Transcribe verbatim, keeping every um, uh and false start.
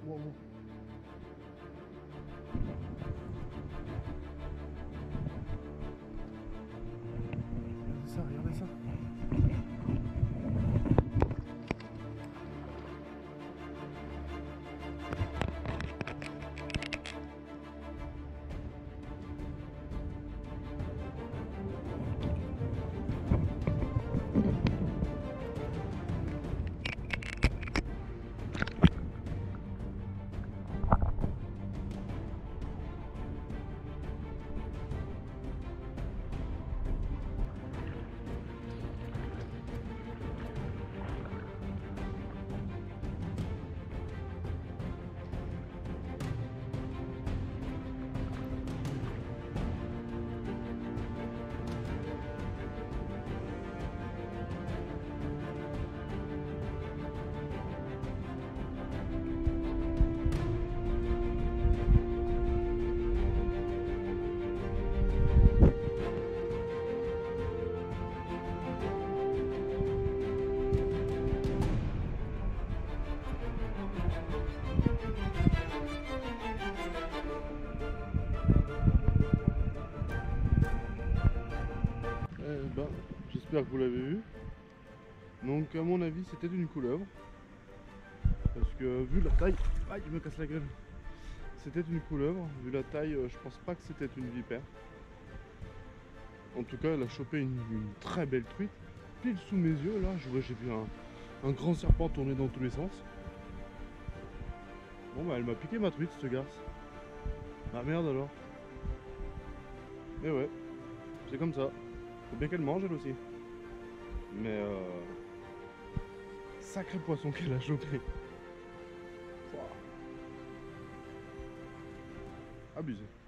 wow. Regardez ça, regardez ça. Eh ben, j'espère que vous l'avez vu. Donc à mon avis c'était une couleuvre. Parce que vu la taille... Aïe, je me casse la gueule. C'était une couleuvre. Vu la taille, je pense pas que c'était une vipère. En tout cas elle a chopé une, une très belle truite. Pile sous mes yeux là, j'ai vu un, un grand serpent tourner dans tous les sens. Bon bah elle m'a piqué ma truite cette garce. Ah merde alors. Mais ouais, c'est comme ça. Faut bien qu'elle mange elle aussi. Mais euh... sacré poisson qu'elle a chopé. Abusé.